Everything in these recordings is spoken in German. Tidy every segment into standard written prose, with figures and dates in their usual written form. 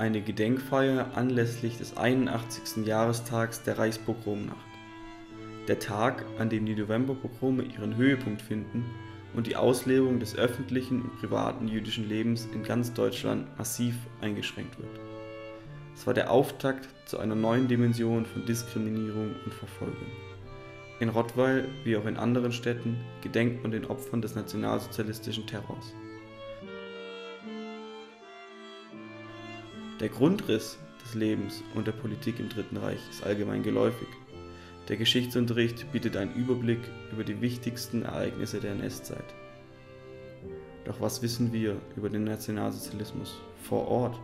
eine Gedenkfeier anlässlich des 81. Jahrestags der Reichspogromnacht. Der Tag, an dem die Novemberpogrome ihren Höhepunkt finden und die Auslegung des öffentlichen und privaten jüdischen Lebens in ganz Deutschland massiv eingeschränkt wird. Es war der Auftakt zu einer neuen Dimension von Diskriminierung und Verfolgung. In Rottweil, wie auch in anderen Städten, gedenkt man den Opfern des nationalsozialistischen Terrors. Der Grundriss des Lebens und der Politik im Dritten Reich ist allgemein geläufig. Der Geschichtsunterricht bietet einen Überblick über die wichtigsten Ereignisse der NS-Zeit. Doch was wissen wir über den Nationalsozialismus vor Ort?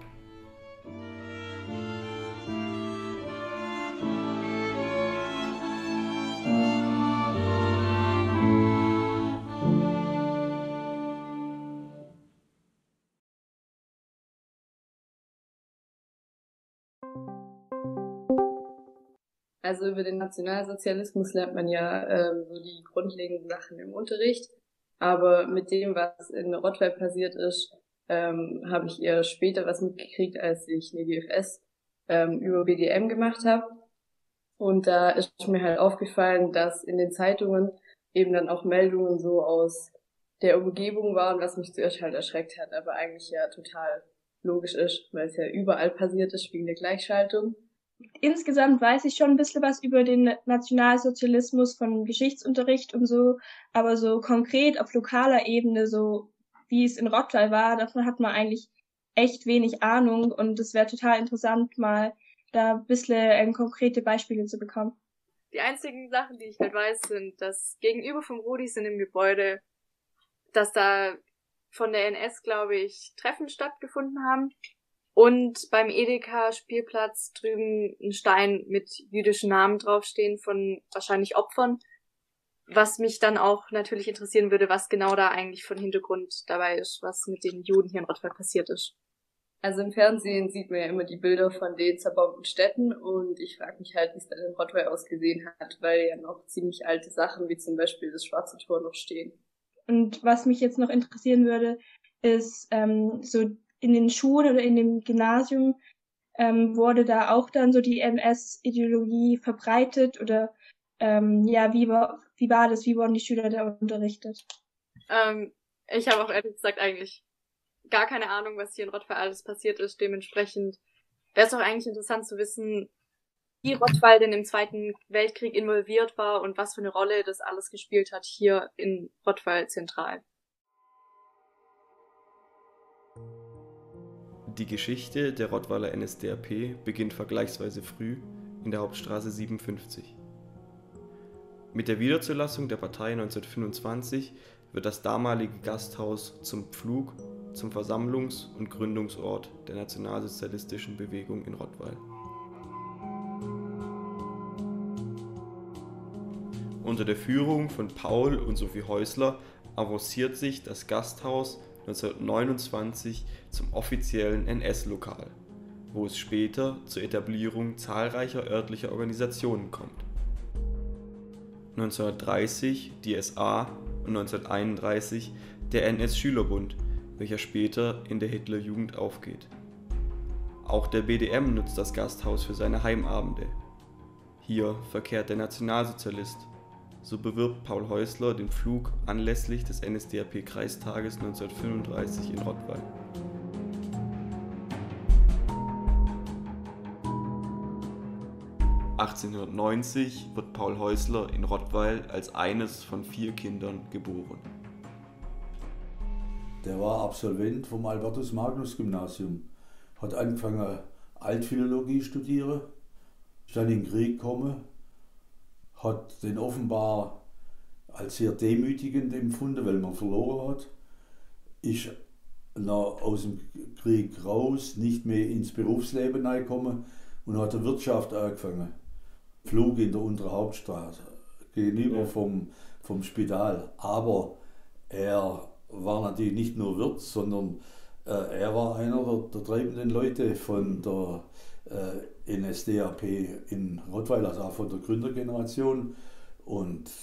Also über den Nationalsozialismus lernt man ja so die grundlegenden Sachen im Unterricht, aber mit dem, was in Rottweil passiert ist, habe ich eher später was mitgekriegt, als ich eine GFS über BDM gemacht habe. Und da ist mir halt aufgefallen, dass in den Zeitungen eben dann auch Meldungen so aus der Umgebung waren, was mich zuerst halt erschreckt hat, aber eigentlich ja total logisch ist, weil es ja überall passiert ist wegen der Gleichschaltung. Insgesamt weiß ich schon ein bisschen was über den Nationalsozialismus von Geschichtsunterricht und so, aber so konkret auf lokaler Ebene, so wie es in Rottweil war, davon hat man eigentlich echt wenig Ahnung und es wäre total interessant, mal da ein bisschen konkrete Beispiele zu bekommen. Die einzigen Sachen, die ich halt weiß, sind, dass gegenüber vom Rudis in dem Gebäude, dass da von der NS, glaube ich, Treffen stattgefunden haben. Und beim Edeka-Spielplatz drüben ein Stein mit jüdischen Namen draufstehen von wahrscheinlich Opfern. Was mich dann auch natürlich interessieren würde, was genau da eigentlich von Hintergrund dabei ist, was mit den Juden hier in Rottweil passiert ist. Also im Fernsehen sieht man ja immer die Bilder von den zerbombten Städten und ich frage mich halt, wie es dann in Rottweil ausgesehen hat, weil ja noch ziemlich alte Sachen wie zum Beispiel das Schwarze Tor noch stehen. Und was mich jetzt noch interessieren würde, ist so in den Schulen oder in dem Gymnasium wurde da auch dann so die NS-Ideologie verbreitet oder wie war das? Wie wurden die Schüler da unterrichtet? Ich habe auch ehrlich gesagt eigentlich gar keine Ahnung, was hier in Rottweil alles passiert ist. Dementsprechend wäre es doch eigentlich interessant zu wissen, wie Rottweil denn im Zweiten Weltkrieg involviert war und was für eine Rolle das alles gespielt hat hier in Rottweil zentral. Die Geschichte der Rottweiler NSDAP beginnt vergleichsweise früh in der Hauptstraße 57. Mit der Wiederzulassung der Partei 1925 wird das damalige Gasthaus zum Pflug, zum Versammlungs- und Gründungsort der nationalsozialistischen Bewegung in Rottweil. Unter der Führung von Paul und Sophie Häusler avanciert sich das Gasthaus 1929 zum offiziellen NS-Lokal, wo es später zur Etablierung zahlreicher örtlicher Organisationen kommt. 1930 die SA und 1931 der NS-Schülerbund, welcher später in der Hitlerjugend aufgeht. Auch der BDM nutzt das Gasthaus für seine Heimabende. Hier verkehrt der Nationalsozialist. So bewirbt Paul Häusler den Pflug anlässlich des NSDAP-Kreistages 1935 in Rottweil. (1890) wird Paul Häusler in Rottweil als eines von 4 Kindern geboren. Der war Absolvent vom Albertus-Magnus-Gymnasium, hat angefangen Altphilologie studieren, ist dann in den Krieg gekommen, hat den offenbar als sehr demütigend empfunden, weil man verloren hat, ist aus dem Krieg raus, nicht mehr ins Berufsleben reingekommen und hat der Wirtschaft angefangen. Flug in der Unteren Hauptstraße, gegenüber vom Spital. Aber er war natürlich nicht nur Wirt, sondern er war einer der treibenden Leute von der NSDAP in Rottweil, also auch von der Gründergeneration. Und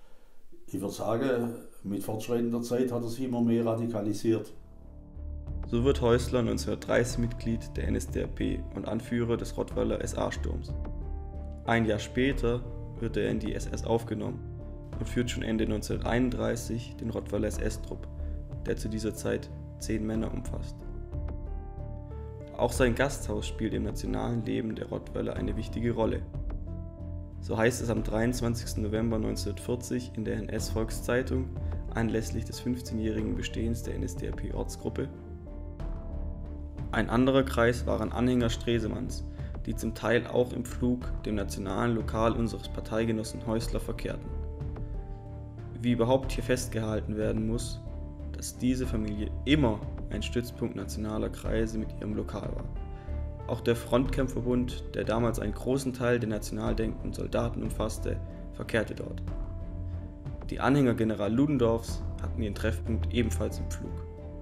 ich würde sagen, mit fortschreitender Zeit hat er sich immer mehr radikalisiert. So wird Häusler 1930 Mitglied der NSDAP und Anführer des Rottweiler SA-Sturms. Ein Jahr später wird er in die SS aufgenommen und führt schon Ende 1931 den Rottweiler SS-Trupp, der zu dieser Zeit 10 Männer umfasst. Auch sein Gasthaus spielt im nationalen Leben der Rottweiler eine wichtige Rolle. So heißt es am 23. November 1940 in der NS-Volkszeitung anlässlich des 15-jährigen Bestehens der NSDAP-Ortsgruppe: Ein anderer Kreis waren Anhänger Stresemanns, die zum Teil auch im Pflug, dem nationalen Lokal unseres Parteigenossen Häusler, verkehrten. Wie überhaupt hier festgehalten werden muss, dass diese Familie immer ein Stützpunkt nationaler Kreise mit ihrem Lokal war. Auch der Frontkämpferbund, der damals einen großen Teil der national denkenden Soldaten umfasste, verkehrte dort. Die Anhänger General Ludendorffs hatten ihren Treffpunkt ebenfalls im Pflug.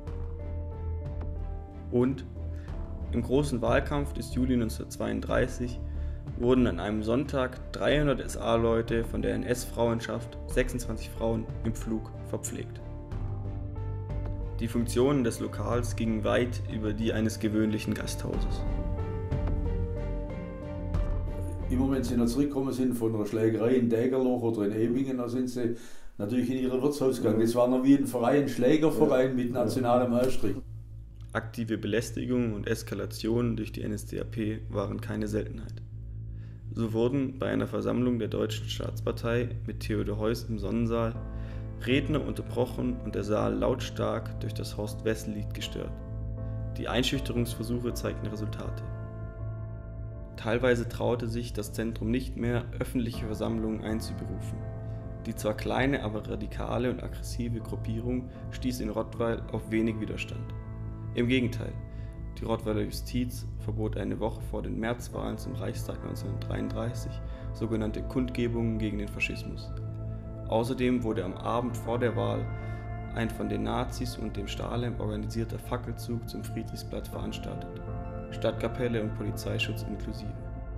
Und im großen Wahlkampf des Juli 1932 wurden an einem Sonntag 300 SA-Leute von der NS-Frauenschaft, 26 Frauen, im Pflug verpflegt. Die Funktionen des Lokals gingen weit über die eines gewöhnlichen Gasthauses. Immer wenn sie noch zurückgekommen sind von einer Schlägerei in Dägerloch oder in Ebingen, da sind sie natürlich in ihre Wirtshaus gegangen. Das war noch wie ein Verein, ein Schlägerverein mit nationalem Ausstrich. Aktive Belästigung und Eskalation durch die NSDAP waren keine Seltenheit. So wurden bei einer Versammlung der Deutschen Staatspartei mit Theodor Heuss im Sonnensaal Redner unterbrochen und der Saal lautstark durch das Horst-Wessel-Lied gestört. Die Einschüchterungsversuche zeigten Resultate. Teilweise traute sich das Zentrum nicht mehr, öffentliche Versammlungen einzuberufen. Die zwar kleine, aber radikale und aggressive Gruppierung stieß in Rottweil auf wenig Widerstand. Im Gegenteil, die Rottweiler Justiz verbot eine Woche vor den Märzwahlen zum Reichstag 1933 sogenannte Kundgebungen gegen den Faschismus. Außerdem wurde am Abend vor der Wahl ein von den Nazis und dem Stahlhelm organisierter Fackelzug zum Friedrichsblatt veranstaltet, Stadtkapelle und Polizeischutz inklusive.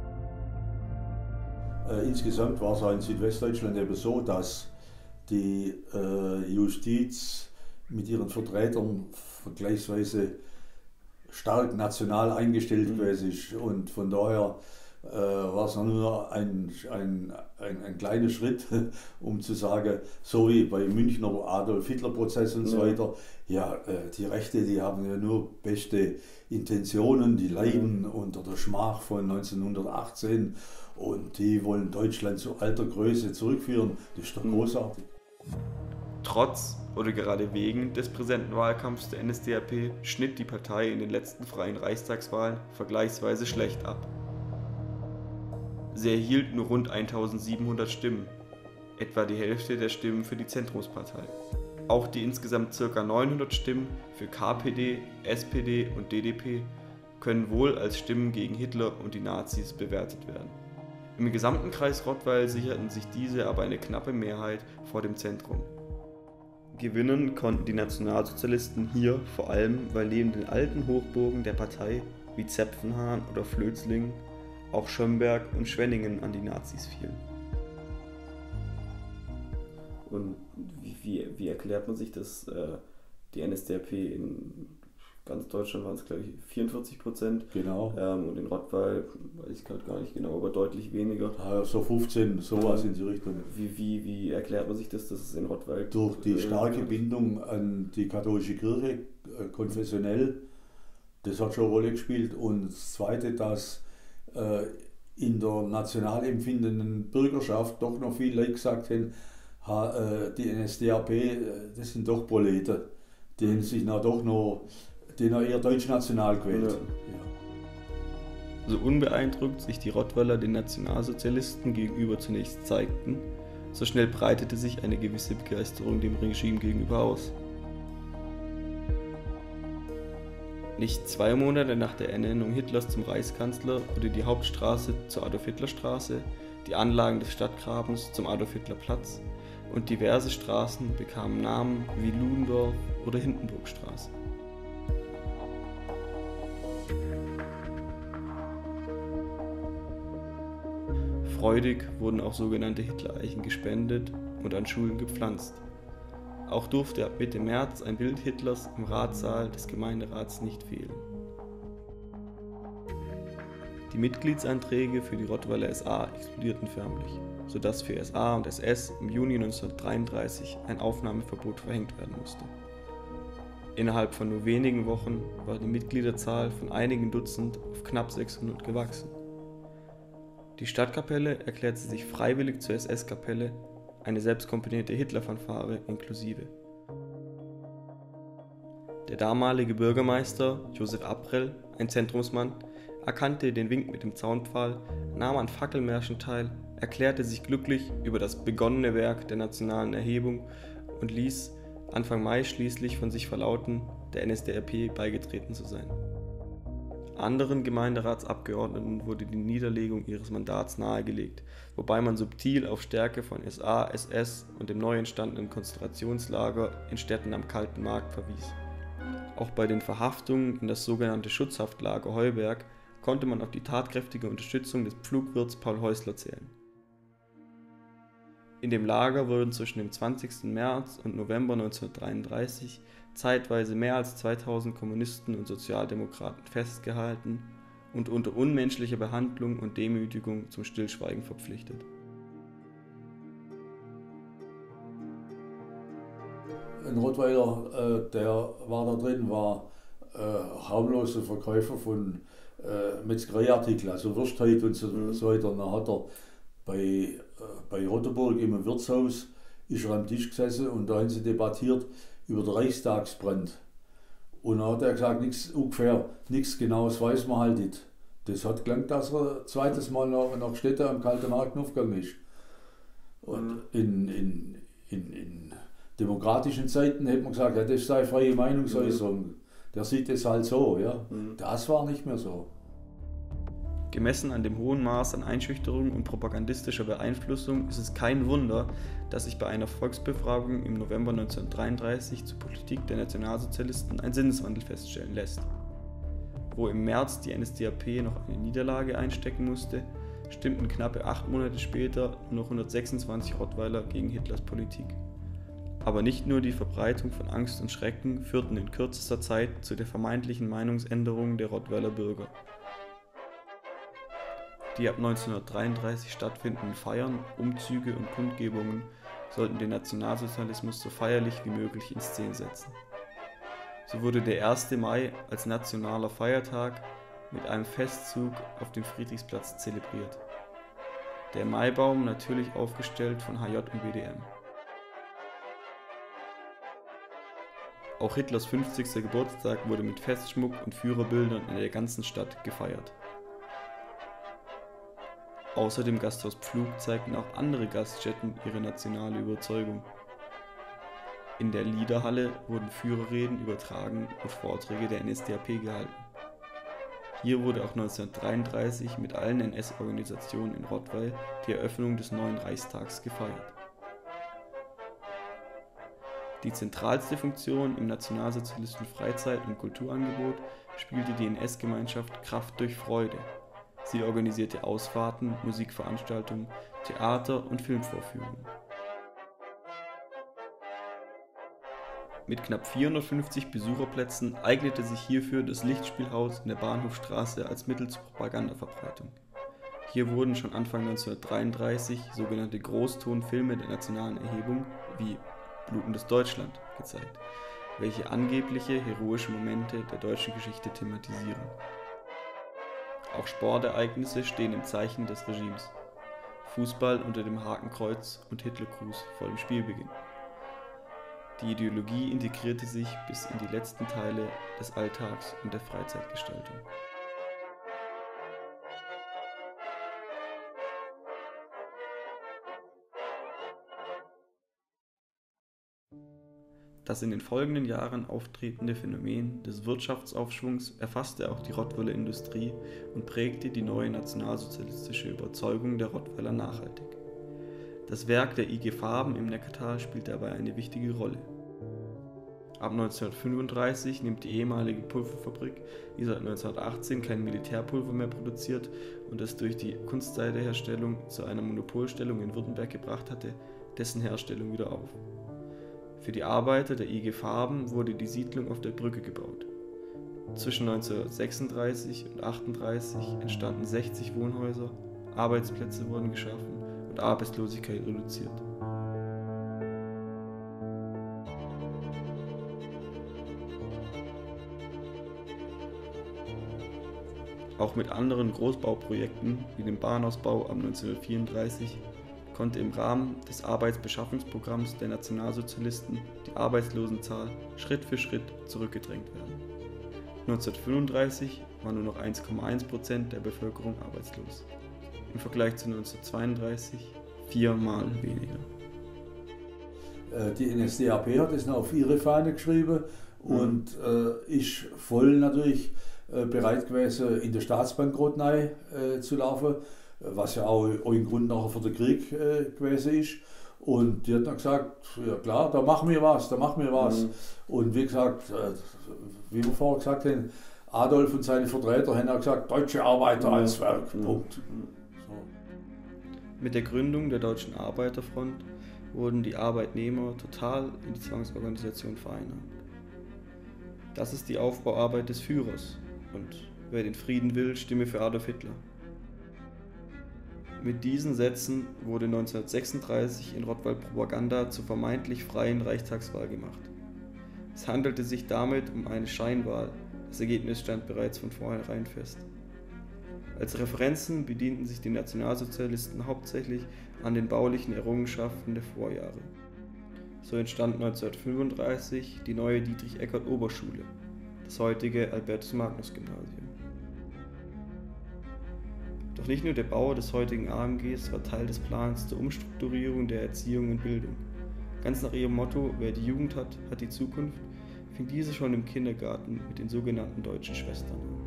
Insgesamt war es auch in Südwestdeutschland eben so, dass die Justiz mit ihren Vertretern vergleichsweise stark national eingestellt gewesen ist und von daher war es nur ein kleiner Schritt, um zu sagen, so wie bei Münchner Adolf-Hitler-Prozess und so weiter, ja, die Rechte, die haben ja nur beste Intentionen, die leiden unter der Schmach von 1918 und die wollen Deutschland zu alter Größe zurückführen. Das ist doch großartig. Trotz oder gerade wegen des präsenten Wahlkampfs der NSDAP schnitt die Partei in den letzten freien Reichstagswahlen vergleichsweise schlecht ab. Sie erhielt nur rund 1700 Stimmen, etwa die Hälfte der Stimmen für die Zentrumspartei. Auch die insgesamt ca. 900 Stimmen für KPD, SPD und DDP können wohl als Stimmen gegen Hitler und die Nazis bewertet werden. Im gesamten Kreis Rottweil sicherten sich diese aber eine knappe Mehrheit vor dem Zentrum. Gewinnen konnten die Nationalsozialisten hier vor allem, weil neben den alten Hochburgen der Partei wie Zepfenhahn oder Flözlingen auch Schömberg und Schwenningen an die Nazis fielen. Und wie erklärt man sich, dass die NSDAP in ganz Deutschland waren es, glaube ich, 44%. Genau. Und in Rottweil, weiß ich gerade gar nicht genau, aber deutlich weniger. Ja, so 15, sowas in die Richtung. Wie erklärt man sich das, dass es in Rottweil... Durch die starke Bindung an die katholische Kirche, konfessionell, das hat schon eine Rolle gespielt. Und das Zweite, dass in der national empfindenden Bürgerschaft doch noch viele Leute gesagt haben, die NSDAP, das sind doch Proleten, die sich noch eher deutschnational gewählt. Ja. So unbeeindruckt sich die Rottweiler den Nationalsozialisten gegenüber zunächst zeigten, so schnell breitete sich eine gewisse Begeisterung dem Regime gegenüber aus. Nicht 2 Monate nach der Ernennung Hitlers zum Reichskanzler wurde die Hauptstraße zur Adolf-Hitler-Straße, die Anlagen des Stadtgrabens zum Adolf-Hitler-Platz und diverse Straßen bekamen Namen wie Ludendorff oder Hindenburgstraße. Freudig wurden auch sogenannte Hitlereichen gespendet und an Schulen gepflanzt. Auch durfte ab Mitte März ein Bild Hitlers im Ratssaal des Gemeinderats nicht fehlen. Die Mitgliedsanträge für die Rottweiler SA explodierten förmlich, sodass für SA und SS im Juni 1933 ein Aufnahmeverbot verhängt werden musste. Innerhalb von nur wenigen Wochen war die Mitgliederzahl von einigen Dutzend auf knapp 600 gewachsen. Die Stadtkapelle erklärte sich freiwillig zur SS-Kapelle, eine selbstkomponierte Hitler-Fanfare inklusive. Der damalige Bürgermeister Josef Aprell, ein Zentrumsmann, erkannte den Wink mit dem Zaunpfahl, nahm an Fackelmärschen teil, erklärte sich glücklich über das begonnene Werk der nationalen Erhebung und ließ Anfang Mai schließlich von sich verlauten, der NSDAP beigetreten zu sein. Anderen Gemeinderatsabgeordneten wurde die Niederlegung ihres Mandats nahegelegt, wobei man subtil auf Stärke von SA, SS und dem neu entstandenen Konzentrationslager in Städten am Kalten Markt verwies. Auch bei den Verhaftungen in das sogenannte Schutzhaftlager Heuberg konnte man auf die tatkräftige Unterstützung des Pflugwirts Paul Häusler zählen. In dem Lager wurden zwischen dem 20. März und November 1933 zeitweise mehr als 2000 Kommunisten und Sozialdemokraten festgehalten und unter unmenschlicher Behandlung und Demütigung zum Stillschweigen verpflichtet. Ein Rottweiler, der war da drin, war harmloser Verkäufer von Metzgereiartikeln, also Würstheit und so weiter. Und dann hat er bei Rotenburg im Wirtshaus ist er am Tisch gesessen und da haben sie debattiert über den Reichstagsbrand. Und dann hat er gesagt, nichts Genaues weiß man halt nicht. Das hat gelangt, dass er zweites Mal nach Städte am Kalten Markt aufgegangen ist. Und in demokratischen Zeiten hätte man gesagt, ja, das sei freie Meinungsäußerung. Der sieht es halt so, ja. Das war nicht mehr so. Gemessen an dem hohen Maß an Einschüchterung und propagandistischer Beeinflussung ist es kein Wunder, dass sich bei einer Volksbefragung im November 1933 zur Politik der Nationalsozialisten ein Sinneswandel feststellen lässt. Wo im März die NSDAP noch eine Niederlage einstecken musste, stimmten knappe 8 Monate später nur noch 126 Rottweiler gegen Hitlers Politik. Aber nicht nur die Verbreitung von Angst und Schrecken führten in kürzester Zeit zu der vermeintlichen Meinungsänderung der Rottweiler Bürger. Die ab 1933 stattfindenden Feiern, Umzüge und Kundgebungen sollten den Nationalsozialismus so feierlich wie möglich in Szene setzen. So wurde der 1. Mai als nationaler Feiertag mit einem Festzug auf dem Friedrichsplatz zelebriert. Der Maibaum natürlich aufgestellt von HJ und BDM. Auch Hitlers 50. Geburtstag wurde mit Festschmuck und Führerbildern in der ganzen Stadt gefeiert. Außer dem Gasthaus Pflug zeigten auch andere Gaststätten ihre nationale Überzeugung. In der Liederhalle wurden Führerreden übertragen und Vorträge der NSDAP gehalten. Hier wurde auch 1933 mit allen NS-Organisationen in Rottweil die Eröffnung des neuen Reichstags gefeiert. Die zentralste Funktion im nationalsozialistischen Freizeit- und Kulturangebot spielte die NS-Gemeinschaft Kraft durch Freude. Sie organisierte Ausfahrten, Musikveranstaltungen, Theater- und Filmvorführungen. Mit knapp 450 Besucherplätzen eignete sich hierfür das Lichtspielhaus in der Bahnhofstraße als Mittel zur Propagandaverbreitung. Hier wurden schon Anfang 1933 sogenannte Großtonfilme der nationalen Erhebung wie Blutendes Deutschland gezeigt, welche angebliche heroische Momente der deutschen Geschichte thematisieren. Auch Sportereignisse stehen im Zeichen des Regimes. Fußball unter dem Hakenkreuz und Hitlergruß vor dem Spielbeginn. Die Ideologie integrierte sich bis in die letzten Teile des Alltags und der Freizeitgestaltung. Das in den folgenden Jahren auftretende Phänomen des Wirtschaftsaufschwungs erfasste auch die Rottweiler Industrie und prägte die neue nationalsozialistische Überzeugung der Rottweiler nachhaltig. Das Werk der IG Farben im Neckartal spielt dabei eine wichtige Rolle. Ab 1935 nimmt die ehemalige Pulverfabrik, die seit 1918 kein Militärpulver mehr produziert und es durch die Kunstseideherstellung zu einer Monopolstellung in Württemberg gebracht hatte, dessen Herstellung wieder auf. Für die Arbeiter der IG Farben wurde die Siedlung auf der Brücke gebaut. Zwischen 1936 und 1938 entstanden 60 Wohnhäuser, Arbeitsplätze wurden geschaffen und Arbeitslosigkeit reduziert. Auch mit anderen Großbauprojekten wie dem Bahnausbau ab 1934 konnte im Rahmen des Arbeitsbeschaffungsprogramms der Nationalsozialisten die Arbeitslosenzahl Schritt für Schritt zurückgedrängt werden. 1935 war nur noch 1,1% der Bevölkerung arbeitslos. Im Vergleich zu 1932 viermal weniger. Die NSDAP hat es noch auf ihre Fahne geschrieben und ist voll natürlich bereit gewesen, in der Staatsbankrott zu laufen, was ja auch ein Grund nachher für den Krieg gewesen ist. Und die hat dann gesagt, ja klar, da machen wir was. Und wie gesagt, wie wir vorher gesagt haben, Adolf und seine Vertreter haben auch gesagt, deutsche Arbeiter als Werk, Punkt. So. Mit der Gründung der Deutschen Arbeiterfront wurden die Arbeitnehmer total in die Zwangsorganisation vereinnahmt. Das ist die Aufbauarbeit des Führers und wer den Frieden will, stimme für Adolf Hitler. Mit diesen Sätzen wurde 1936 in Rottweil Propaganda zur vermeintlich freien Reichstagswahl gemacht. Es handelte sich damit um eine Scheinwahl, das Ergebnis stand bereits von vornherein fest. Als Referenzen bedienten sich die Nationalsozialisten hauptsächlich an den baulichen Errungenschaften der Vorjahre. So entstand 1935 die neue Dietrich-Eckert-Oberschule, das heutige Albertus-Magnus-Gymnasium. Doch nicht nur der Bau des heutigen AMGs war Teil des Plans zur Umstrukturierung der Erziehung und Bildung. Ganz nach ihrem Motto, wer die Jugend hat, hat die Zukunft, fing diese schon im Kindergarten mit den sogenannten Deutschen Schwestern an.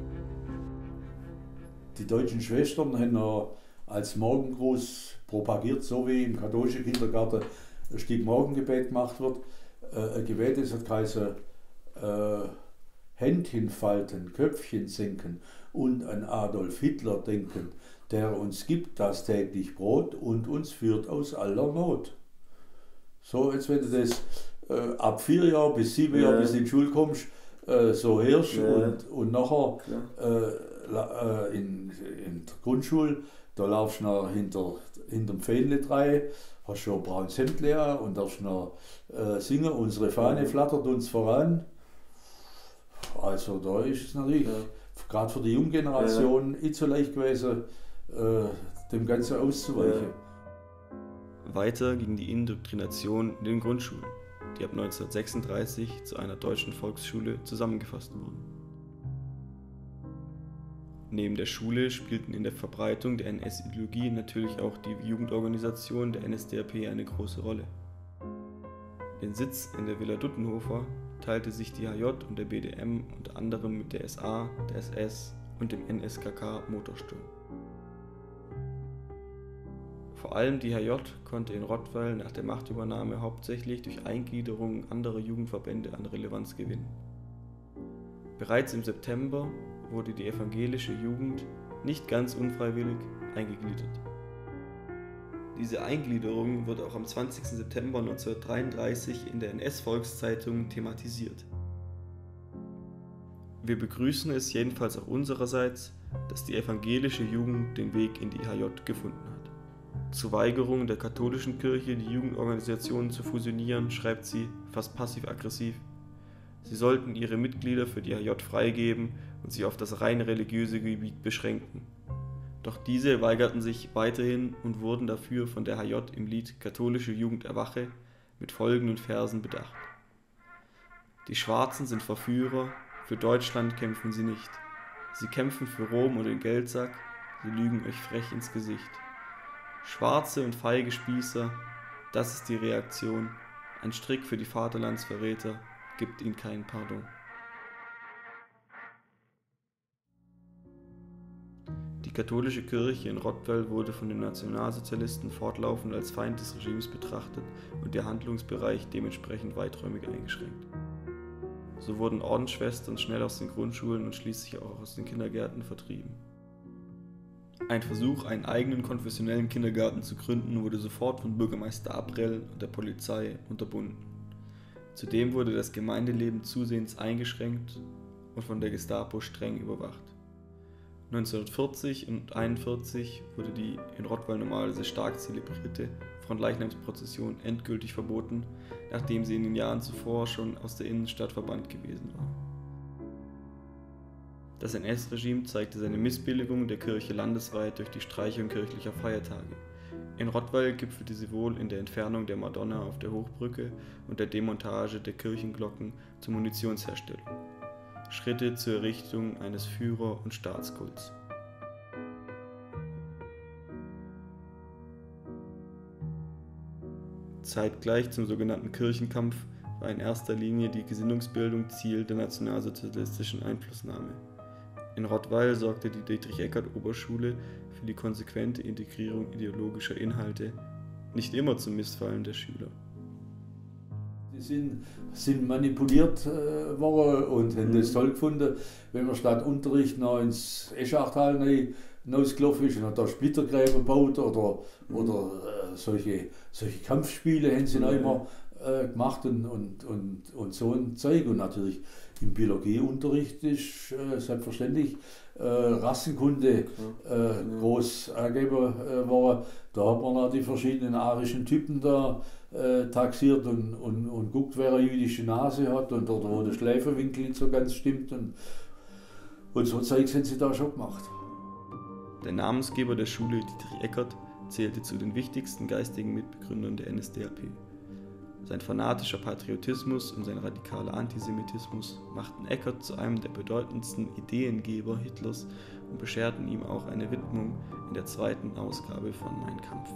Die Deutschen Schwestern haben als Morgengruß propagiert, so wie im katholischen Kindergarten ein Stück Morgengebet gemacht wird. Ein Gebet, das hat geheißen, Händchen falten, Köpfchen senken und an Adolf Hitler denken, der uns gibt das täglich Brot und uns führt aus aller Not. So, jetzt wenn du das ab 4 Jahren bis 7 Jahre, bis du in die Schule kommst, so hörst und nachher in der Grundschule, da laufst du noch hinterm Fähnle rein, hast schon ein braunes Hemd leer und darfst noch singen, unsere Fahne flattert uns voran. Also da ist es natürlich, gerade für die junge Generation, nicht so leicht gewesen, dem Ganzen auszuweichen. Weiter ging die Indoktrination in den Grundschulen, die ab 1936 zu einer deutschen Volksschule zusammengefasst wurden. Neben der Schule spielten in der Verbreitung der NS-Ideologie natürlich auch die Jugendorganisationen der NSDAP eine große Rolle. Den Sitz in der Villa Duttenhofer teilte sich die HJ und der BDM unter anderem mit der SA, der SS und dem NSKK Motorsturm. Vor allem die HJ konnte in Rottweil nach der Machtübernahme hauptsächlich durch Eingliederung anderer Jugendverbände an Relevanz gewinnen. Bereits im September wurde die evangelische Jugend nicht ganz unfreiwillig eingegliedert. Diese Eingliederung wurde auch am 20. September 1933 in der NS-Volkszeitung thematisiert. Wir begrüßen es jedenfalls auch unsererseits, dass die evangelische Jugend den Weg in die HJ gefunden hat. Zur Weigerung der katholischen Kirche, die Jugendorganisationen zu fusionieren, schreibt sie, fast passiv-aggressiv, sie sollten ihre Mitglieder für die HJ freigeben und sich auf das rein religiöse Gebiet beschränken. Doch diese weigerten sich weiterhin und wurden dafür von der HJ im Lied Katholische Jugend erwache mit folgenden Versen bedacht. Die Schwarzen sind Verführer, für Deutschland kämpfen sie nicht. Sie kämpfen für Rom und den Geldsack, sie lügen euch frech ins Gesicht. Schwarze und feige Spießer, das ist die Reaktion, ein Strick für die Vaterlandsverräter, gibt ihnen keinen Pardon. Die katholische Kirche in Rottweil wurde von den Nationalsozialisten fortlaufend als Feind des Regimes betrachtet und ihr Handlungsbereich dementsprechend weiträumig eingeschränkt. So wurden Ordensschwestern schnell aus den Grundschulen und schließlich auch aus den Kindergärten vertrieben. Ein Versuch, einen eigenen konfessionellen Kindergarten zu gründen, wurde sofort von Bürgermeister Abrell und der Polizei unterbunden. Zudem wurde das Gemeindeleben zusehends eingeschränkt und von der Gestapo streng überwacht. 1940 und 1941 wurde die in Rottweil normalerweise stark zelebrierte Fronleichnamsprozession endgültig verboten, nachdem sie in den Jahren zuvor schon aus der Innenstadt verbannt gewesen war. Das NS-Regime zeigte seine Missbilligung der Kirche landesweit durch die Streichung kirchlicher Feiertage. In Rottweil gipfelte sie wohl in der Entfernung der Madonna auf der Hochbrücke und der Demontage der Kirchenglocken zur Munitionsherstellung. Schritte zur Errichtung eines Führer- und Staatskults. Zeitgleich zum sogenannten Kirchenkampf war in erster Linie die Gesinnungsbildung Ziel der nationalsozialistischen Einflussnahme. In Rottweil sorgte die Dietrich-Eckart-Oberschule für die konsequente Integrierung ideologischer Inhalte, nicht immer zum Missfallen der Schüler. Die sind manipuliert worden und haben das toll gefunden, wenn man statt Unterricht noch ins Eschachtal rausgelaufen ist und hat da Splittergräben gebaut oder solche Kampfspiele haben sie noch immer gemacht und so ein Zeug. Und natürlich im Biologieunterricht ist selbstverständlich Rassenkunde groß angegeben worden. Da hat man noch die verschiedenen arischen Typen da taxiert und guckt, wer eine jüdische Nase hat und oder wo der Schläferwinkel nicht so ganz stimmt. Und so Zeug haben sie da schon gemacht. Der Namensgeber der Schule, Dietrich Eckart, zählte zu den wichtigsten geistigen Mitbegründern der NSDAP. Sein fanatischer Patriotismus und sein radikaler Antisemitismus machten Eckart zu einem der bedeutendsten Ideengeber Hitlers und bescherten ihm auch eine Widmung in der zweiten Ausgabe von Mein Kampf.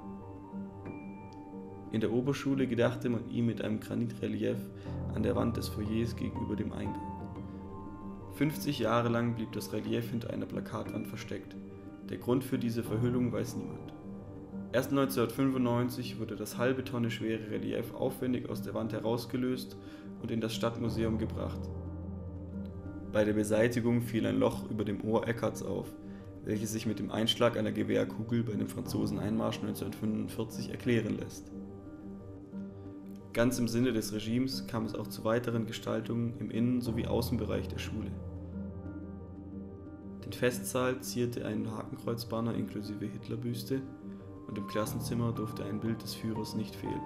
In der Oberschule gedachte man ihm mit einem Granitrelief an der Wand des Foyers gegenüber dem Eingang. 50 Jahre lang blieb das Relief hinter einer Plakatwand versteckt. Der Grund für diese Verhüllung weiß niemand. Erst 1995 wurde das halbe Tonne schwere Relief aufwendig aus der Wand herausgelöst und in das Stadtmuseum gebracht. Bei der Beseitigung fiel ein Loch über dem Ohr Eckarts auf, welches sich mit dem Einschlag einer Gewehrkugel bei dem Franzoseneinmarsch 1945 erklären lässt. Ganz im Sinne des Regimes kam es auch zu weiteren Gestaltungen im Innen- sowie Außenbereich der Schule. Den Festsaal zierte ein Hakenkreuzbanner inklusive Hitlerbüste und im Klassenzimmer durfte ein Bild des Führers nicht fehlen.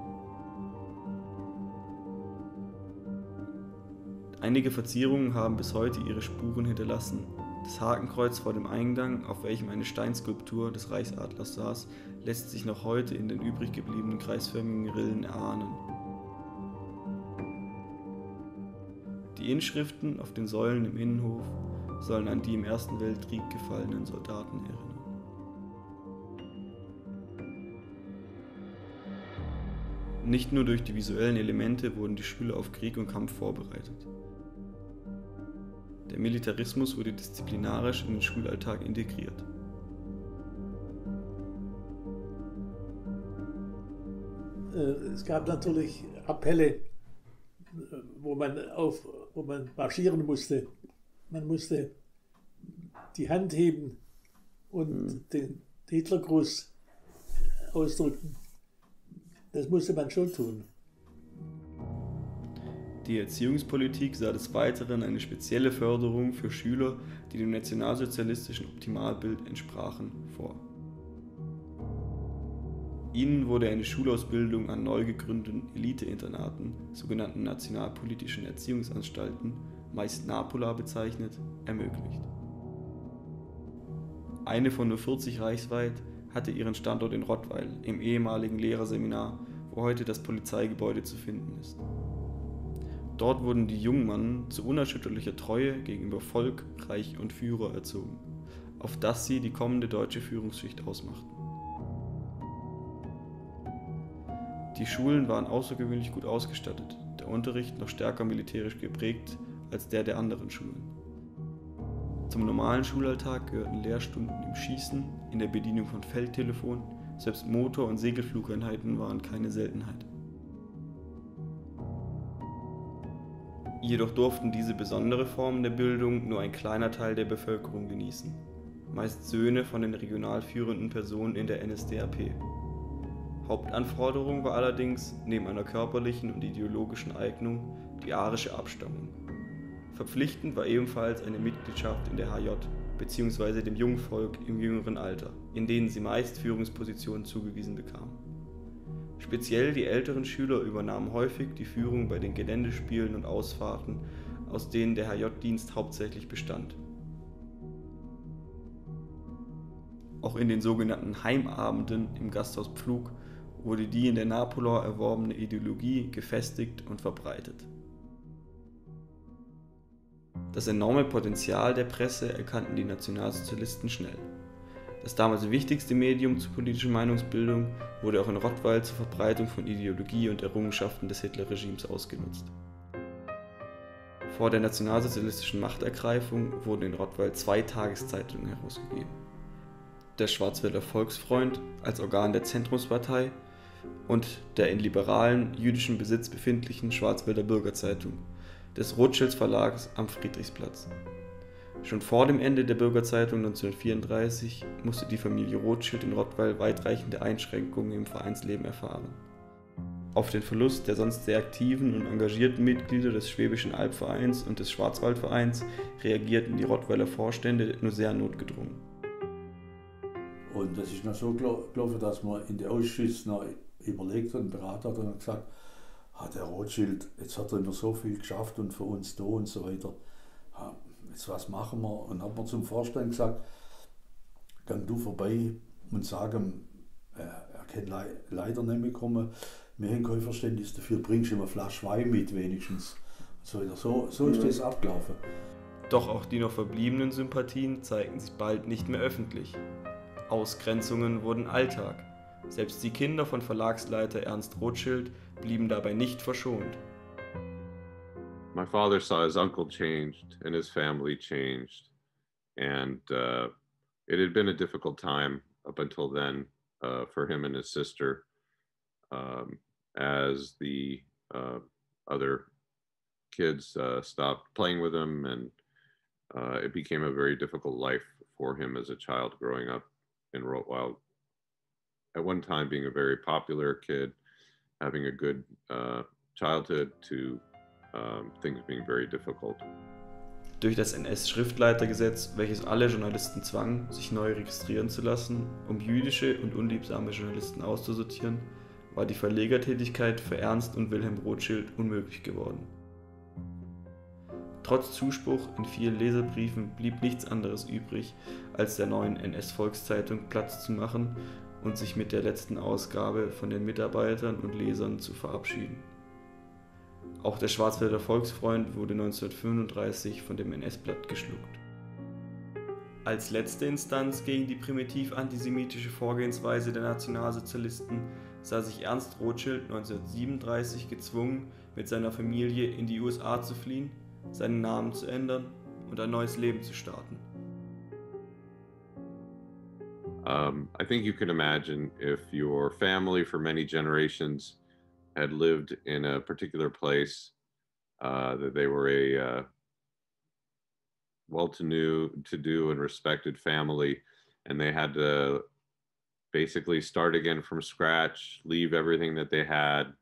Einige Verzierungen haben bis heute ihre Spuren hinterlassen. Das Hakenkreuz vor dem Eingang, auf welchem eine Steinskulptur des Reichsadlers saß, lässt sich noch heute in den übrig gebliebenen kreisförmigen Rillen erahnen. Die Inschriften auf den Säulen im Innenhof sollen an die im Ersten Weltkrieg gefallenen Soldaten erinnern. Nicht nur durch die visuellen Elemente wurden die Schüler auf Krieg und Kampf vorbereitet. Der Militarismus wurde disziplinarisch in den Schulalltag integriert. Es gab natürlich Appelle, wo man marschieren musste. Man musste die Hand heben und den Hitlergruß ausdrücken. Das musste man schon tun. Die Erziehungspolitik sah des Weiteren eine spezielle Förderung für Schüler, die dem nationalsozialistischen Optimalbild entsprachen, vor. Ihnen wurde eine Schulausbildung an neu gegründeten Eliteinternaten, sogenannten nationalpolitischen Erziehungsanstalten, meist Napola bezeichnet, ermöglicht. Eine von nur 40 reichsweit hatte ihren Standort in Rottweil, im ehemaligen Lehrerseminar, wo heute das Polizeigebäude zu finden ist. Dort wurden die Jungmannen zu unerschütterlicher Treue gegenüber Volk, Reich und Führer erzogen, auf das sie die kommende deutsche Führungsschicht ausmachten. Die Schulen waren außergewöhnlich gut ausgestattet, der Unterricht noch stärker militärisch geprägt als der der anderen Schulen. Zum normalen Schulalltag gehörten Lehrstunden im Schießen, in der Bedienung von Feldtelefonen, selbst Motor- und Segelflugeinheiten waren keine Seltenheit. Jedoch durften diese besondere Form der Bildung nur ein kleiner Teil der Bevölkerung genießen, meist Söhne von den regional führenden Personen in der NSDAP. Hauptanforderung war allerdings, neben einer körperlichen und ideologischen Eignung, die arische Abstammung. Verpflichtend war ebenfalls eine Mitgliedschaft in der HJ bzw. dem Jungvolk im jüngeren Alter, in denen sie meist Führungspositionen zugewiesen bekamen. Speziell die älteren Schüler übernahmen häufig die Führung bei den Geländespielen und Ausfahrten, aus denen der HJ-Dienst hauptsächlich bestand. Auch in den sogenannten Heimabenden im Gasthaus Pflug wurde die in der Napoleon erworbene Ideologie gefestigt und verbreitet. Das enorme Potenzial der Presse erkannten die Nationalsozialisten schnell. Das damals wichtigste Medium zur politischen Meinungsbildung wurde auch in Rottweil zur Verbreitung von Ideologie und Errungenschaften des Hitlerregimes ausgenutzt. Vor der nationalsozialistischen Machtergreifung wurden in Rottweil 2 Tageszeitungen herausgegeben. Der Schwarzwälder Volksfreund als Organ der Zentrumspartei und der in liberalen jüdischen Besitz befindlichen Schwarzwälder Bürgerzeitung des Rothschilds Verlags am Friedrichsplatz. Schon vor dem Ende der Bürgerzeitung 1934 musste die Familie Rothschild in Rottweil weitreichende Einschränkungen im Vereinsleben erfahren. Auf den Verlust der sonst sehr aktiven und engagierten Mitglieder des Schwäbischen Albvereins und des Schwarzwaldvereins reagierten die Rottweiler Vorstände nur sehr notgedrungen. Und das ist noch so gelaufen, dass man in den Ausschüssen noch überlegt und beraten hat und gesagt, der Rothschild, jetzt hat er immer so viel geschafft und für uns da und so weiter. Jetzt was machen wir? Und hat man zum Vorstand gesagt, gang du vorbei und sag ihm, er kann leider nicht mehr kommen, wir haben kein Verständnis dafür, bringst du ihm eine Flasche Wein mit wenigstens. So ist das abgelaufen. Doch auch die noch verbliebenen Sympathien zeigten sich bald nicht mehr öffentlich. Ausgrenzungen wurden Alltag. Selbst die Kinder von Verlagsleiter Ernst Rothschild blieben dabei nicht verschont. My father saw his uncle changed and his family changed, and it had been a difficult time up until then for him and his sister, as the other kids stopped playing with him, and it became a very difficult life for him as a child growing up in Rottweil. At one time being a very popular kid, having a good childhood, to things being very difficult. Durch das NS-Schriftleitergesetz, welches alle Journalisten zwang, sich neu registrieren zu lassen, um jüdische und unliebsame Journalisten auszusortieren, war die Verlegertätigkeit für Ernst und Wilhelm Rothschild unmöglich geworden. Trotz Zuspruch in vielen Leserbriefen blieb nichts anderes übrig, als der neuen NS-Volkszeitung Platz zu machen und sich mit der letzten Ausgabe von den Mitarbeitern und Lesern zu verabschieden. Auch der Schwarzwälder Volksfreund wurde 1935 von dem NS-Blatt geschluckt. Als letzte Instanz gegen die primitiv antisemitische Vorgehensweise der Nationalsozialisten sah sich Ernst Rothschild 1937 gezwungen, mit seiner Familie in die USA zu fliehen, seinen Namen zu ändern und ein neues Leben zu starten. I think you can imagine if your family for many generations had lived in a particular place, that they were a well-to-do and respected family, and they had to basically start again from scratch, leave everything that they had.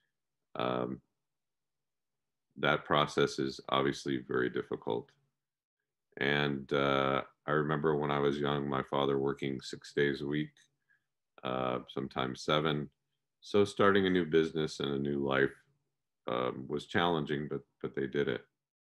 That process is obviously very difficult. And I remember when I was young, my father working 6 days a week, sometimes 7. So starting a new business and a new life was challenging, but they did it.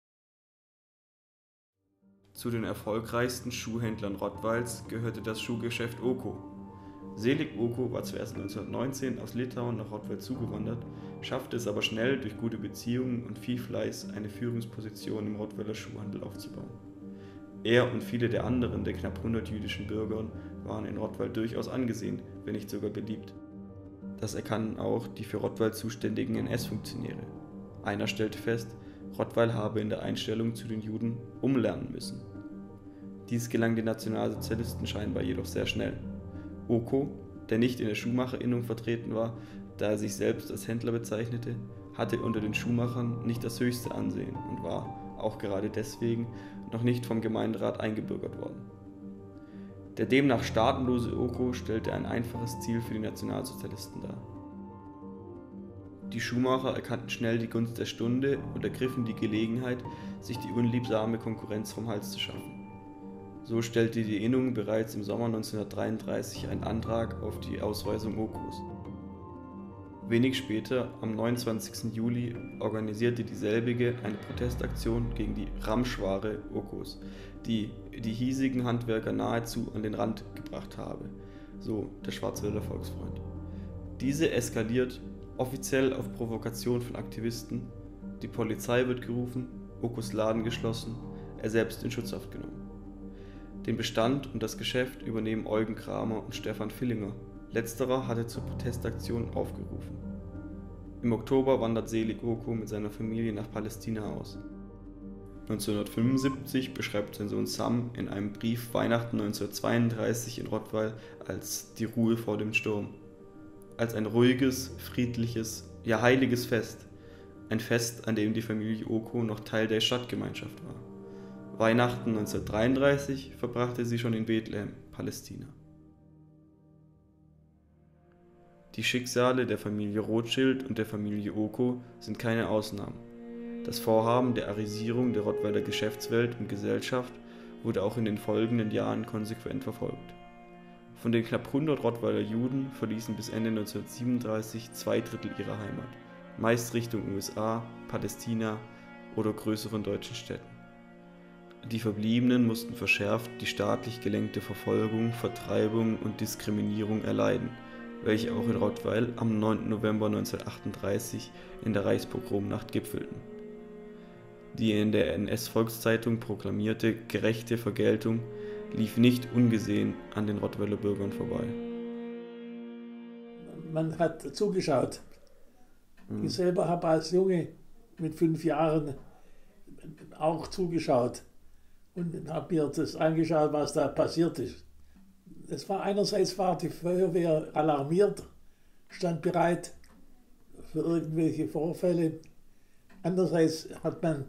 Zu den erfolgreichsten Schuhhändlern Rottweils gehörte das Schuhgeschäft Oko. Selig Oko war zuerst 1919 aus Litauen nach Rottweil zugewandert, schaffte es aber schnell durch gute Beziehungen und viel Fleiß eine Führungsposition im Rottweiler Schuhhandel aufzubauen. Er und viele der anderen der knapp 100 jüdischen Bürgern waren in Rottweil durchaus angesehen, wenn nicht sogar beliebt. Das erkannten auch die für Rottweil zuständigen NS-Funktionäre. Einer stellte fest, Rottweil habe in der Einstellung zu den Juden umlernen müssen. Dies gelang den Nationalsozialisten scheinbar jedoch sehr schnell. Oko, der nicht in der Schuhmacherinnung vertreten war, da er sich selbst als Händler bezeichnete, hatte unter den Schuhmachern nicht das höchste Ansehen und war, auch gerade deswegen, noch nicht vom Gemeinderat eingebürgert worden. Der demnach staatenlose Oko stellte ein einfaches Ziel für die Nationalsozialisten dar. Die Schuhmacher erkannten schnell die Gunst der Stunde und ergriffen die Gelegenheit, sich die unliebsame Konkurrenz vom Hals zu schaffen. So stellte die Innung bereits im Sommer 1933 einen Antrag auf die Ausweisung Okos. Wenig später, am 29. Juli, organisierte dieselbige eine Protestaktion gegen die Ramschware Okos, die die hiesigen Handwerker nahezu an den Rand gebracht habe, so der Schwarzwälder Volksfreund. Diese eskaliert offiziell auf Provokation von Aktivisten, die Polizei wird gerufen, Okos Laden geschlossen, er selbst in Schutzhaft genommen. Den Bestand und das Geschäft übernehmen Eugen Kramer und Stefan Villinger. Letzterer hatte zur Protestaktion aufgerufen. Im Oktober wandert Selig Oko mit seiner Familie nach Palästina aus. 1975 beschreibt sein Sohn Sam in einem Brief Weihnachten 1932 in Rottweil als die Ruhe vor dem Sturm. Als ein ruhiges, friedliches, ja heiliges Fest. Ein Fest, an dem die Familie Oko noch Teil der Stadtgemeinschaft war. Weihnachten 1933 verbrachte sie schon in Bethlehem, Palästina. Die Schicksale der Familie Rothschild und der Familie Oko sind keine Ausnahmen. Das Vorhaben der Arisierung der Rottweiler Geschäftswelt und Gesellschaft wurde auch in den folgenden Jahren konsequent verfolgt. Von den knapp 100 Rottweiler Juden verließen bis Ende 1937 2/3 ihre Heimat, meist Richtung USA, Palästina oder größeren deutschen Städten. Die Verbliebenen mussten verschärft die staatlich gelenkte Verfolgung, Vertreibung und Diskriminierung erleiden, welche auch in Rottweil am 9. November 1938 in der Reichspogromnacht gipfelten. Die in der NS-Volkszeitung proklamierte gerechte Vergeltung lief nicht ungesehen an den Rottweiler Bürgern vorbei. Man hat zugeschaut. Ich selber habe als Junge mit 5 Jahren auch zugeschaut und habe mir das angeschaut, was da passiert ist. Einerseits war die Feuerwehr alarmiert, stand bereit für irgendwelche Vorfälle. Andererseits hat man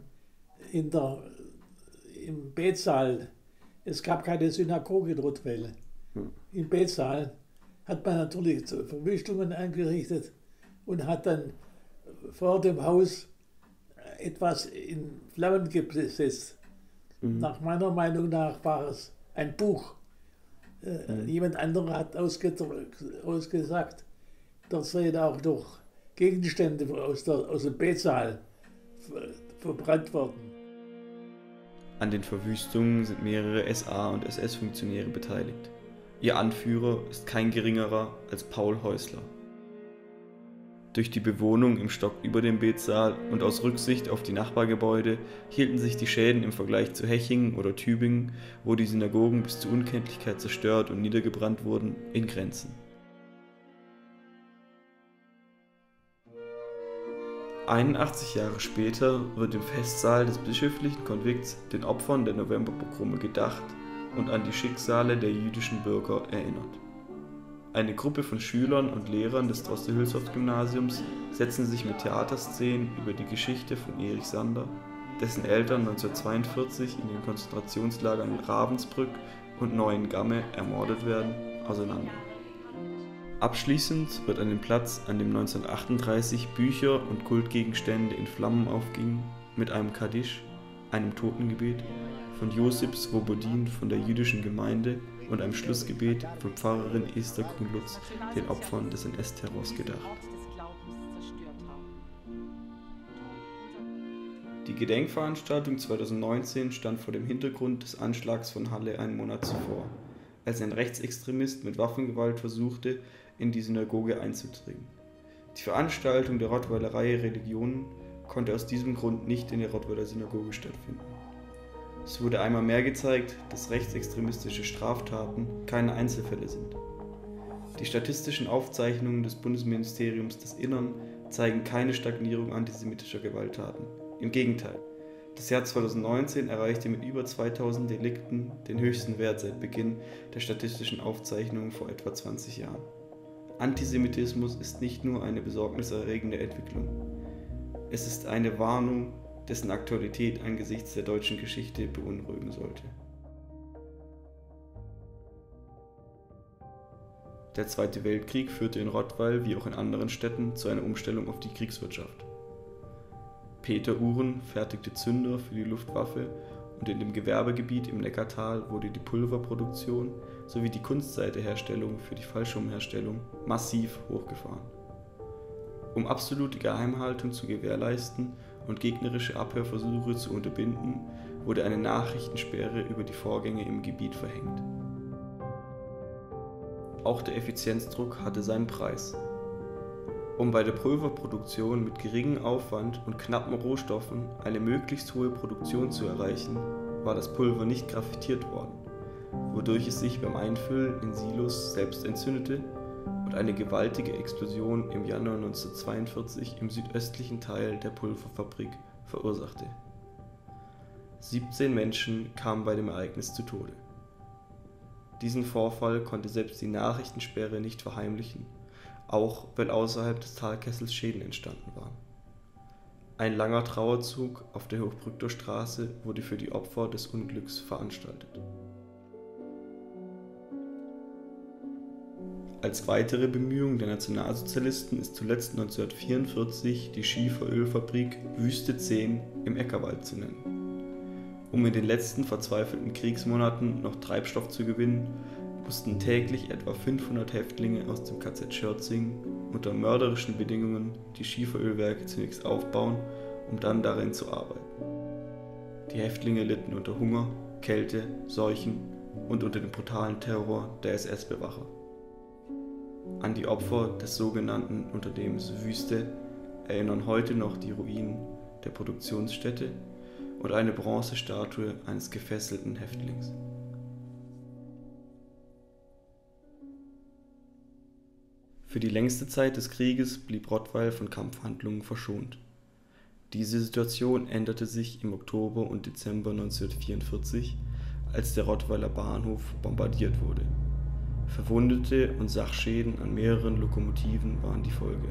im Betsaal, es gab keine Synagoge in Rottweil, im Betsaal hat man natürlich Verwüstungen angerichtet und hat dann vor dem Haus etwas in Flammen gesetzt. Nach meiner Meinung nach war es ein Buch. Jemand anderer hat ausgesagt, dort seien auch noch Gegenstände aus dem Betsaal verbrannt worden. An den Verwüstungen sind mehrere SA- und SS-Funktionäre beteiligt. Ihr Anführer ist kein geringerer als Paul Häusler. Durch die Bewohnung im Stock über dem Betsaal und aus Rücksicht auf die Nachbargebäude hielten sich die Schäden im Vergleich zu Hechingen oder Tübingen, wo die Synagogen bis zur Unkenntlichkeit zerstört und niedergebrannt wurden, in Grenzen. 81 Jahre später wird im Festsaal des bischöflichen Konvikts den Opfern der Novemberpogrome gedacht und an die Schicksale der jüdischen Bürger erinnert. Eine Gruppe von Schülern und Lehrern des Droste-Hülshoff-Gymnasiums setzen sich mit Theaterszenen über die Geschichte von Erich Sander, dessen Eltern 1942 in den Konzentrationslagern Ravensbrück und Neuengamme ermordet werden, auseinander. Abschließend wird an dem Platz, an dem 1938 Bücher und Kultgegenstände in Flammen aufgingen, mit einem Kaddisch, einem Totengebet, von Josip Swobodin von der jüdischen Gemeinde und einem Schlussgebet von Pfarrerin Esther Kuhn-Lutz den Opfern des NS-Terrors gedacht. Die Gedenkveranstaltung 2019 stand vor dem Hintergrund des Anschlags von Halle einen Monat zuvor, als ein Rechtsextremist mit Waffengewalt versuchte, in die Synagoge einzudringen. Die Veranstaltung der Rottweiler Reihe Religionen konnte aus diesem Grund nicht in der Rottweiler Synagoge stattfinden. Es wurde einmal mehr gezeigt, dass rechtsextremistische Straftaten keine Einzelfälle sind. Die statistischen Aufzeichnungen des Bundesministeriums des Innern zeigen keine Stagnierung antisemitischer Gewalttaten. Im Gegenteil, das Jahr 2019 erreichte mit über 2000 Delikten den höchsten Wert seit Beginn der statistischen Aufzeichnungen vor etwa 20 Jahren. Antisemitismus ist nicht nur eine besorgniserregende Entwicklung. Es ist eine Warnung, dessen Aktualität angesichts der deutschen Geschichte beunruhigen sollte. Der Zweite Weltkrieg führte in Rottweil wie auch in anderen Städten zu einer Umstellung auf die Kriegswirtschaft. Peter Uhren fertigte Zünder für die Luftwaffe und in dem Gewerbegebiet im Neckartal wurde die Pulverproduktion sowie die Kunstseide-Herstellung für die Fallschirmherstellung massiv hochgefahren. Um absolute Geheimhaltung zu gewährleisten und gegnerische Abhörversuche zu unterbinden, wurde eine Nachrichtensperre über die Vorgänge im Gebiet verhängt. Auch der Effizienzdruck hatte seinen Preis. Um bei der Pulverproduktion mit geringem Aufwand und knappen Rohstoffen eine möglichst hohe Produktion zu erreichen, war das Pulver nicht graffitiert worden, wodurch es sich beim Einfüllen in Silos selbst entzündete und eine gewaltige Explosion im Januar 1942 im südöstlichen Teil der Pulverfabrik verursachte. 17 Menschen kamen bei dem Ereignis zu Tode. Diesen Vorfall konnte selbst die Nachrichtensperre nicht verheimlichen, auch weil außerhalb des Talkessels Schäden entstanden waren. Ein langer Trauerzug auf der Hochbrückter Straße wurde für die Opfer des Unglücks veranstaltet. Als weitere Bemühung der Nationalsozialisten ist zuletzt 1944 die Schieferölfabrik Wüste 10 im Eckerwald zu nennen. Um in den letzten verzweifelten Kriegsmonaten noch Treibstoff zu gewinnen, mussten täglich etwa 500 Häftlinge aus dem KZ Schörzing unter mörderischen Bedingungen die Schieferölwerke zunächst aufbauen, um dann darin zu arbeiten. Die Häftlinge litten unter Hunger, Kälte, Seuchen und unter dem brutalen Terror der SS-Bewacher. An die Opfer des sogenannten Unternehmens Wüste erinnern heute noch die Ruinen der Produktionsstätte und eine Bronzestatue eines gefesselten Häftlings. Für die längste Zeit des Krieges blieb Rottweil von Kampfhandlungen verschont. Diese Situation änderte sich im Oktober und Dezember 1944, als der Rottweiler Bahnhof bombardiert wurde. Verwundete und Sachschäden an mehreren Lokomotiven waren die Folge.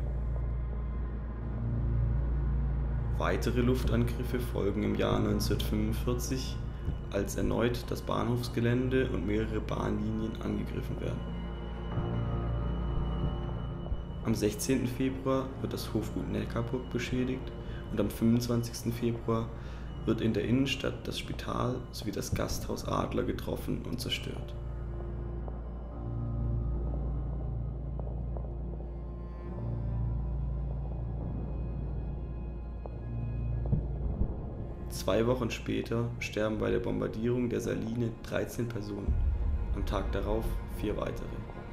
Weitere Luftangriffe folgen im Jahr 1945, als erneut das Bahnhofsgelände und mehrere Bahnlinien angegriffen werden. Am 16. Februar wird das Hofgut Neckarburg beschädigt und am 25. Februar wird in der Innenstadt das Spital sowie das Gasthaus Adler getroffen und zerstört. Zwei Wochen später sterben bei der Bombardierung der Saline 13 Personen, am Tag darauf 4 weitere.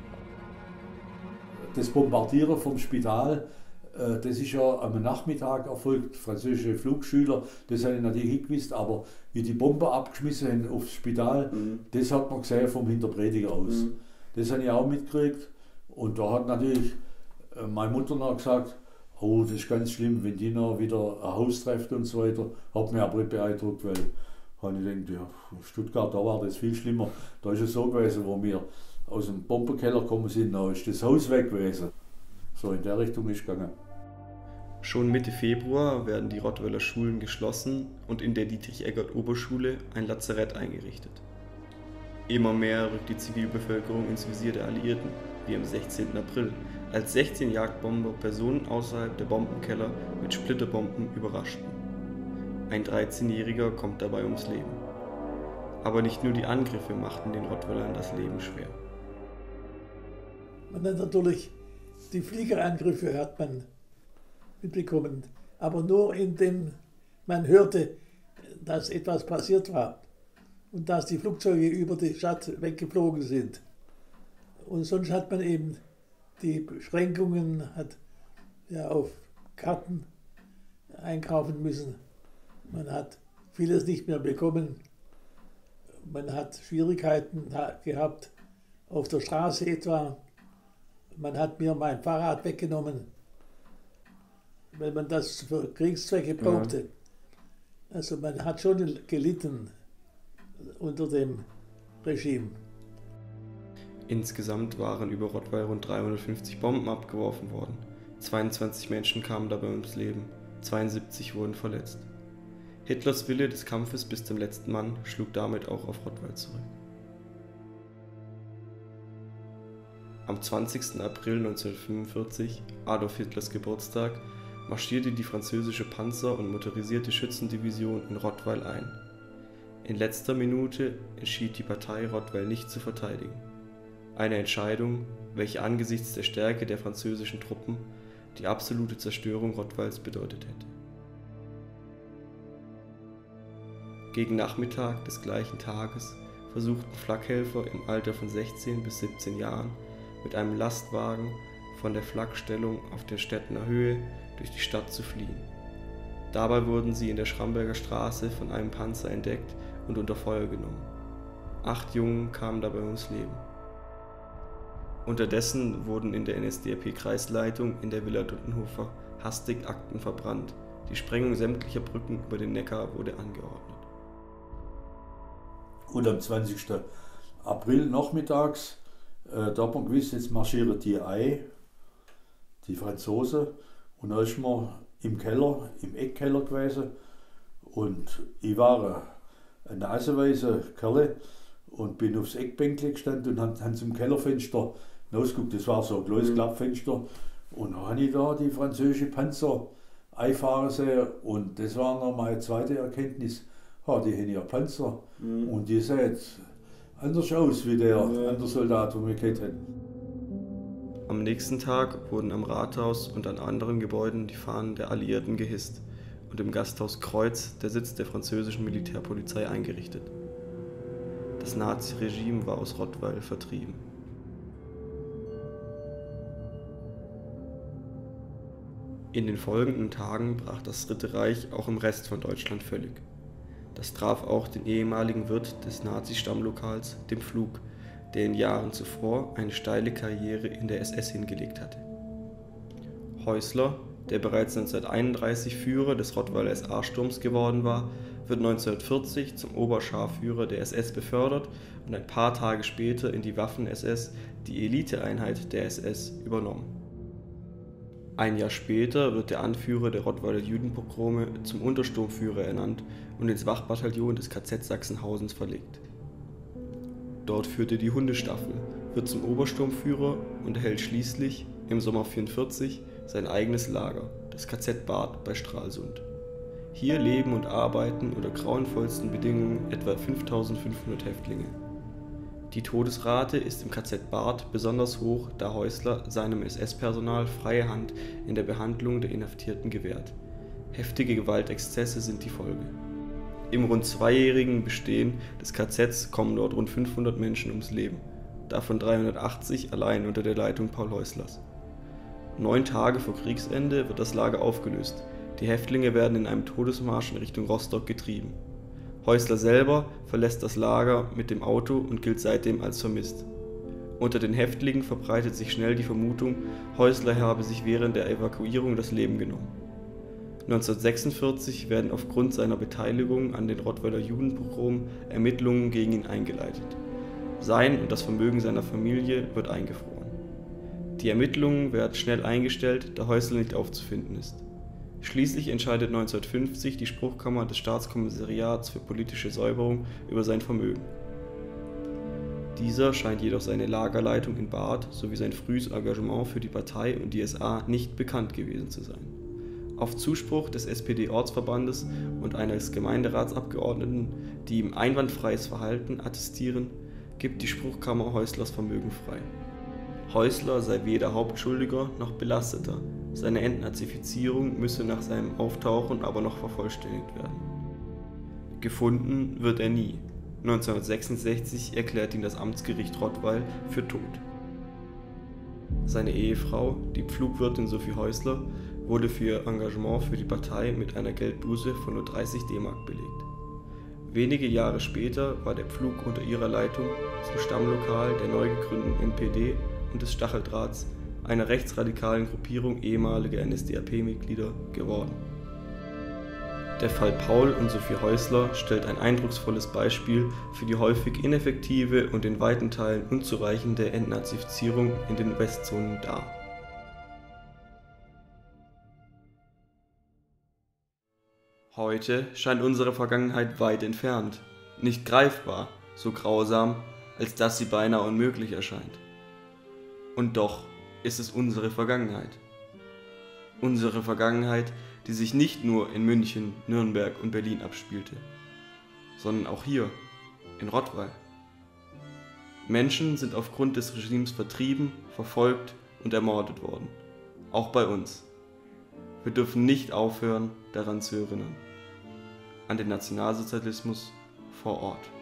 Das Bombardieren vom Spital, das ist ja am Nachmittag erfolgt. Französische Flugschüler, das habe ich natürlich nicht gewusst, aber wie die Bombe abgeschmissen haben aufs Spital, das hat man gesehen vom Hinterprediger aus. Das habe ich auch mitgekriegt. Und da hat natürlich meine Mutter noch gesagt, oh, das ist ganz schlimm, wenn die noch wieder ein Haus trifft und so weiter. Hat mich aber nicht beeindruckt, weil ich gedacht, ja, in Stuttgart, da war das viel schlimmer. Da ist es so gewesen, wo wir aus dem Bombenkeller gekommen sind, da ist das Haus weg gewesen. So in der Richtung ist es gegangen. Schon Mitte Februar werden die Rottweiler Schulen geschlossen und in der Dietrich-Eggert-Oberschule ein Lazarett eingerichtet. Immer mehr rückt die Zivilbevölkerung ins Visier der Alliierten, wie am 16. April, als 16 Jagdbomber Personen außerhalb der Bombenkeller mit Splitterbomben überraschten. Ein 13-Jähriger kommt dabei ums Leben. Aber nicht nur die Angriffe machten den Rottweilern das Leben schwer. Man hat natürlich die Fliegerangriffe hat man mitbekommen, aber nur indem man hörte, dass etwas passiert war und dass die Flugzeuge über die Stadt weggeflogen sind. Und sonst hat man eben die Beschränkungen, hat ja auf Karten einkaufen müssen. Man hat vieles nicht mehr bekommen. Man hat Schwierigkeiten gehabt auf der Straße etwa. Man hat mir mein Fahrrad weggenommen, weil man das für Kriegszwecke brauchte. Ja. Also man hat schon gelitten unter dem Regime. Insgesamt waren über Rottweil rund 350 Bomben abgeworfen worden. 22 Menschen kamen dabei ums Leben, 72 wurden verletzt. Hitlers Wille des Kampfes bis zum letzten Mann schlug damit auch auf Rottweil zurück. Am 20. April 1945, Adolf Hitlers Geburtstag, marschierte die französische Panzer- und motorisierte Schützendivision in Rottweil ein. In letzter Minute entschied die Partei, Rottweil nicht zu verteidigen. Eine Entscheidung, welche angesichts der Stärke der französischen Truppen die absolute Zerstörung Rottweils bedeutet hätte. Gegen Nachmittag des gleichen Tages versuchten Flakhelfer im Alter von 16 bis 17 Jahren mit einem Lastwagen von der Flakstellung auf der Stettener Höhe durch die Stadt zu fliehen. Dabei wurden sie in der Schramberger Straße von einem Panzer entdeckt und unter Feuer genommen. 8 Jungen kamen dabei ums Leben. Unterdessen wurden in der NSDAP-Kreisleitung in der Villa Duttenhofer hastig Akten verbrannt. Die Sprengung sämtlicher Brücken über den Neckar wurde angeordnet. Und am 20. April nachmittags, da hat man gewusst, jetzt marschieren die ein, die Franzosen. Und da ist man im Keller, im Eckkeller gewesen. Und ich war ein nasenweiser Kerl und bin aufs Eckbänkle gestanden und haben zum Kellerfenster rausgeguckt. Das war so ein kleines Klappfenster. Und dann habe ich da die französische Panzer einfahren sehen. Und das war noch meine zweite Erkenntnis. Die haben ja Panzer und die sehen anders aus wie der andere Soldat, den wir gehabt haben. Am nächsten Tag wurden am Rathaus und an anderen Gebäuden die Fahnen der Alliierten gehisst und im Gasthaus Kreuz der Sitz der französischen Militärpolizei eingerichtet. Das Naziregime war aus Rottweil vertrieben. In den folgenden Tagen brach das Dritte Reich auch im Rest von Deutschland völlig. Das traf auch den ehemaligen Wirt des Nazi-Stammlokals, dem Pflug, der in Jahren zuvor eine steile Karriere in der SS hingelegt hatte. Häusler, der bereits 1931 Führer des Rottweiler SA-Sturms geworden war, wird 1940 zum Oberscharführer der SS befördert und ein paar Tage später in die Waffen-SS, die Eliteeinheit der SS, übernommen. Ein Jahr später wird der Anführer der Rottweiler Judenpogrome zum Untersturmführer ernannt und ins Wachbataillon des KZ Sachsenhausens verlegt. Dort führt er die Hundestaffel, wird zum Obersturmführer und erhält schließlich im Sommer 1944 sein eigenes Lager, das KZ Barth bei Stralsund. Hier leben und arbeiten unter grauenvollsten Bedingungen etwa 5500 Häftlinge. Die Todesrate ist im KZ Barth besonders hoch, da Häusler seinem SS-Personal freie Hand in der Behandlung der Inhaftierten gewährt. Heftige Gewaltexzesse sind die Folge. Im rund zweijährigen Bestehen des KZs kommen dort rund 500 Menschen ums Leben, davon 380 allein unter der Leitung Paul Häuslers. 9 Tage vor Kriegsende wird das Lager aufgelöst. Die Häftlinge werden in einem Todesmarsch in Richtung Rostock getrieben. Häusler selber verlässt das Lager mit dem Auto und gilt seitdem als vermisst. Unter den Häftlingen verbreitet sich schnell die Vermutung, Häusler habe sich während der Evakuierung das Leben genommen. 1946 werden aufgrund seiner Beteiligung an den Rottweiler Judenpogrom Ermittlungen gegen ihn eingeleitet. Sein und das Vermögen seiner Familie wird eingefroren. Die Ermittlungen werden schnell eingestellt, da Häusler nicht aufzufinden ist. Schließlich entscheidet 1950 die Spruchkammer des Staatskommissariats für politische Säuberung über sein Vermögen. Dieser scheint jedoch seine Lagerleitung in Barth sowie sein frühes Engagement für die Partei und die SA nicht bekannt gewesen zu sein. Auf Zuspruch des SPD-Ortsverbandes und eines Gemeinderatsabgeordneten, die ihm einwandfreies Verhalten attestieren, gibt die Spruchkammer Häuslers Vermögen frei. Häusler sei weder Hauptschuldiger noch Belasteter, seine Entnazifizierung müsse nach seinem Auftauchen aber noch vervollständigt werden. Gefunden wird er nie. 1966 erklärt ihn das Amtsgericht Rottweil für tot. Seine Ehefrau, die Pflugwirtin Sophie Häusler, wurde für ihr Engagement für die Partei mit einer Geldbuße von nur 30 D-Mark belegt. Wenige Jahre später war der Pflug unter ihrer Leitung zum Stammlokal der neu gegründeten NPD und des Stacheldrahts, einer rechtsradikalen Gruppierung ehemaliger NSDAP-Mitglieder, geworden. Der Fall Paul und Sophie Häusler stellt ein eindrucksvolles Beispiel für die häufig ineffektive und in weiten Teilen unzureichende Entnazifizierung in den Westzonen dar. Heute scheint unsere Vergangenheit weit entfernt, nicht greifbar, so grausam, als dass sie beinahe unmöglich erscheint. Und doch ist es unsere Vergangenheit. Unsere Vergangenheit, die sich nicht nur in München, Nürnberg und Berlin abspielte, sondern auch hier, in Rottweil. Menschen sind aufgrund des Regimes vertrieben, verfolgt und ermordet worden. Auch bei uns. Wir dürfen nicht aufhören, daran zu erinnern. An den Nationalsozialismus vor Ort.